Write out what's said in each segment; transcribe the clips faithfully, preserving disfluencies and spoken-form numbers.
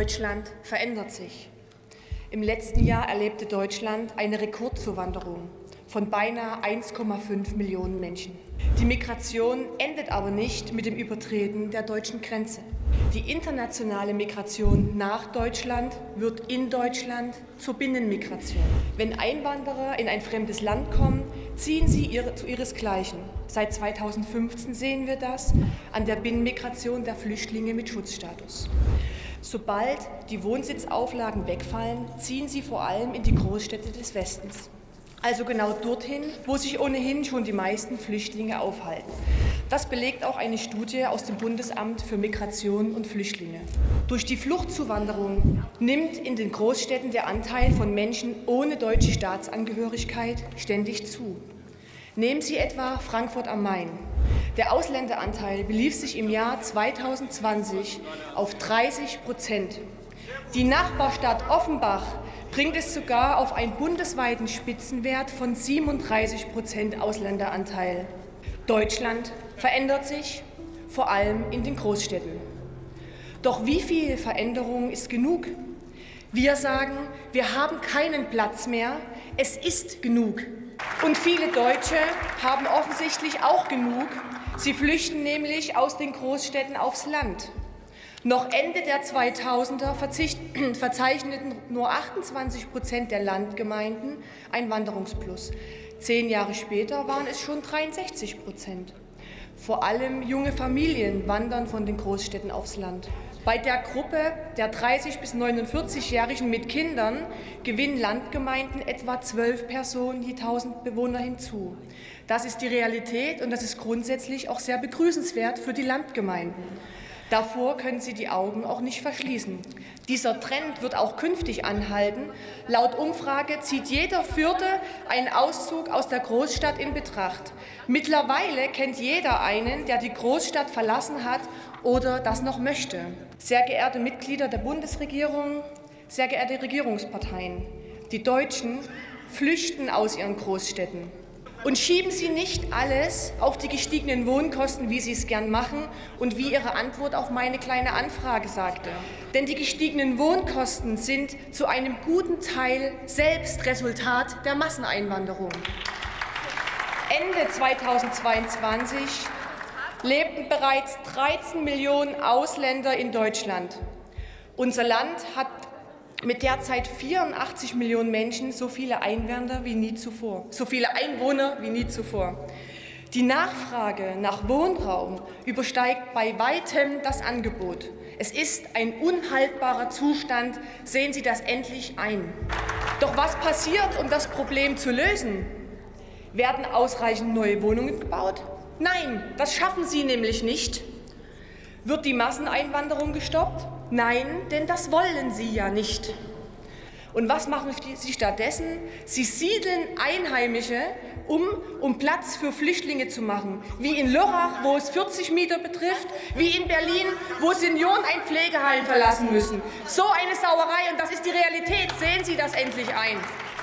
Deutschland verändert sich. Im letzten Jahr erlebte Deutschland eine Rekordzuwanderung von beinahe eins Komma fünf Millionen Menschen. Die Migration endet aber nicht mit dem Übertreten der deutschen Grenze. Die internationale Migration nach Deutschland wird in Deutschland zur Binnenmigration. Wenn Einwanderer in ein fremdes Land kommen, ziehen sie ihre, zu ihresgleichen. Seit zweitausendfünfzehn sehen wir das an der Binnenmigration der Flüchtlinge mit Schutzstatus. Sobald die Wohnsitzauflagen wegfallen, ziehen sie vor allem in die Großstädte des Westens. Also genau dorthin, wo sich ohnehin schon die meisten Flüchtlinge aufhalten. Das belegt auch eine Studie aus dem Bundesamt für Migration und Flüchtlinge. Durch die Fluchtzuwanderung nimmt in den Großstädten der Anteil von Menschen ohne deutsche Staatsangehörigkeit ständig zu. Nehmen Sie etwa Frankfurt am Main. Der Ausländeranteil belief sich im Jahr zweitausendzwanzig auf dreißig Prozent. Die Nachbarstadt Offenbach bringt es sogar auf einen bundesweiten Spitzenwert von siebenunddreißig Prozent Ausländeranteil. Deutschland verändert sich, vor allem in den Großstädten. Doch wie viel Veränderung ist genug? Wir sagen, wir haben keinen Platz mehr, es ist genug. Und viele Deutsche haben offensichtlich auch genug. Sie flüchten nämlich aus den Großstädten aufs Land. Noch Ende der zweitausender verzeichneten nur achtundzwanzig Prozent der Landgemeinden ein Wanderungsplus. Zehn Jahre später waren es schon dreiundsechzig Prozent. Vor allem junge Familien wandern von den Großstädten aufs Land. Bei der Gruppe der dreißig- bis neunundvierzigjährigen mit Kindern gewinnen Landgemeinden etwa zwölf Personen je tausend Bewohner hinzu. Das ist die Realität und das ist grundsätzlich auch sehr begrüßenswert für die Landgemeinden. Davor können Sie die Augen auch nicht verschließen. Dieser Trend wird auch künftig anhalten. Laut Umfrage zieht jeder Vierte einen Auszug aus der Großstadt in Betracht. Mittlerweile kennt jeder einen, der die Großstadt verlassen hat oder das noch möchte. Sehr geehrte Mitglieder der Bundesregierung, sehr geehrte Regierungsparteien, die Deutschen flüchten aus ihren Großstädten. Und schieben Sie nicht alles auf die gestiegenen Wohnkosten, wie Sie es gern machen und wie Ihre Antwort auf meine kleine Anfrage sagte. Denn die gestiegenen Wohnkosten sind zu einem guten Teil selbst Resultat der Masseneinwanderung. Ende zweitausendzweiundzwanzig lebten bereits dreizehn Millionen Ausländer in Deutschland. Unser Land hat mit derzeit vierundachtzig Millionen Menschen so viele Einwanderer wie nie zuvor, so viele Einwohner wie nie zuvor. Die Nachfrage nach Wohnraum übersteigt bei weitem das Angebot. Es ist ein unhaltbarer Zustand. Sehen Sie das endlich ein. Doch was passiert, um das Problem zu lösen? Werden ausreichend neue Wohnungen gebaut? Nein, das schaffen Sie nämlich nicht. Wird die Masseneinwanderung gestoppt? Nein, denn das wollen Sie ja nicht. Und was machen Sie stattdessen? Sie siedeln Einheimische um, um Platz für Flüchtlinge zu machen. Wie in Lörrach, wo es vierzig Mieter betrifft, wie in Berlin, wo Senioren ein Pflegeheim verlassen müssen. So eine Sauerei, und das ist die Realität. Sehen Sie das endlich ein.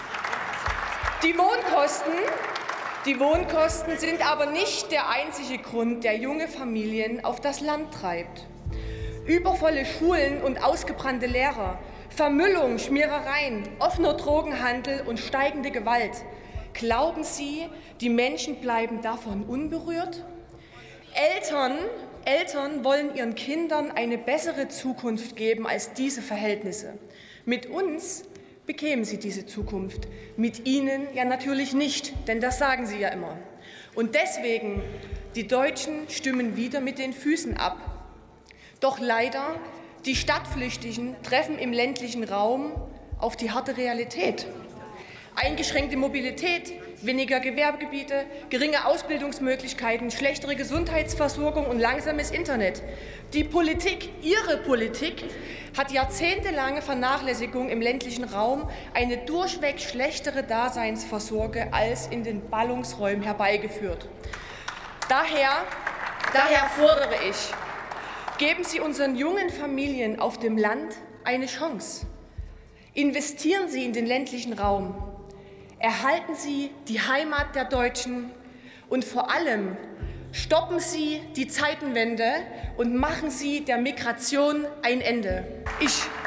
Die Wohnkosten, die Wohnkosten sind aber nicht der einzige Grund, der junge Familien auf das Land treibt. Übervolle Schulen und ausgebrannte Lehrer, Vermüllung, Schmierereien, offener Drogenhandel und steigende Gewalt. Glauben Sie, die Menschen bleiben davon unberührt? Eltern, Eltern wollen ihren Kindern eine bessere Zukunft geben als diese Verhältnisse. Mit uns bekämen sie diese Zukunft, mit Ihnen ja natürlich nicht, denn das sagen Sie ja immer. Und deswegen, die Deutschen stimmen wieder mit den Füßen ab. Doch leider, die Stadtflüchtigen treffen im ländlichen Raum auf die harte Realität. Eingeschränkte Mobilität, weniger Gewerbegebiete, geringe Ausbildungsmöglichkeiten, schlechtere Gesundheitsversorgung und langsames Internet. Die Politik, Ihre Politik, hat jahrzehntelange Vernachlässigung im ländlichen Raum eine durchweg schlechtere Daseinsvorsorge als in den Ballungsräumen herbeigeführt. Daher, daher fordere ich, geben Sie unseren jungen Familien auf dem Land eine Chance. Investieren Sie in den ländlichen Raum. Erhalten Sie die Heimat der Deutschen und vor allem stoppen Sie die Zeitenwende und machen Sie der Migration ein Ende. Ich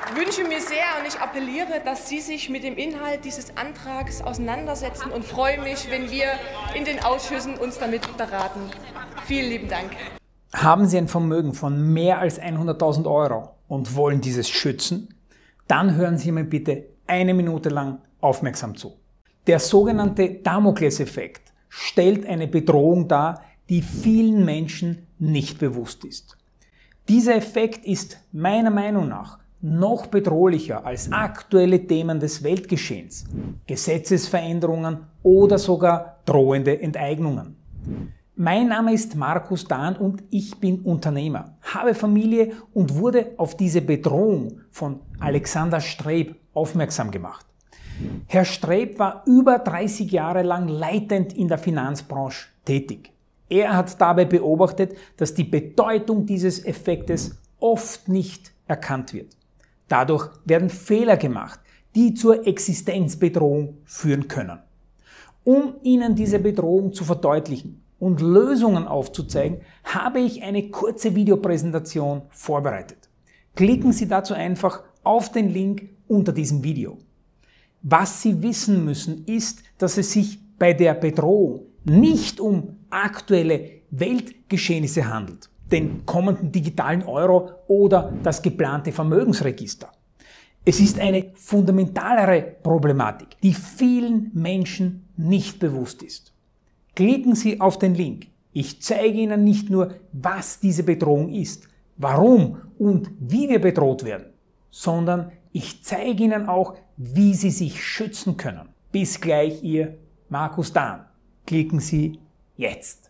wünsche mir sehr und ich appelliere, dass Sie sich mit dem Inhalt dieses Antrags auseinandersetzen und freue mich, wenn wir in den Ausschüssen uns damit beraten. Vielen lieben Dank. Haben Sie ein Vermögen von mehr als hunderttausend Euro und wollen dieses schützen? Dann hören Sie mir bitte eine Minute lang aufmerksam zu. Der sogenannte Damokleseffekt stellt eine Bedrohung dar, die vielen Menschen nicht bewusst ist. Dieser Effekt ist meiner Meinung nach noch bedrohlicher als aktuelle Themen des Weltgeschehens, Gesetzesveränderungen oder sogar drohende Enteignungen. Mein Name ist Markus Dahn und ich bin Unternehmer, habe Familie und wurde auf diese Bedrohung von Alexander Streb aufmerksam gemacht. Herr Streb war über dreißig Jahre lang leitend in der Finanzbranche tätig. Er hat dabei beobachtet, dass die Bedeutung dieses Effektes oft nicht erkannt wird. Dadurch werden Fehler gemacht, die zur Existenzbedrohung führen können. Um Ihnen diese Bedrohung zu verdeutlichen und Lösungen aufzuzeigen, habe ich eine kurze Videopräsentation vorbereitet. Klicken Sie dazu einfach auf den Link unter diesem Video. Was Sie wissen müssen, ist, dass es sich bei der Bedrohung nicht um aktuelle Weltgeschehnisse handelt, den kommenden digitalen Euro oder das geplante Vermögensregister. Es ist eine fundamentalere Problematik, die vielen Menschen nicht bewusst ist. Klicken Sie auf den Link. Ich zeige Ihnen nicht nur, was diese Bedrohung ist, warum und wie wir bedroht werden, sondern ich zeige Ihnen auch, wie Sie sich schützen können. Bis gleich, Ihr Markus Dahn. Klicken Sie jetzt.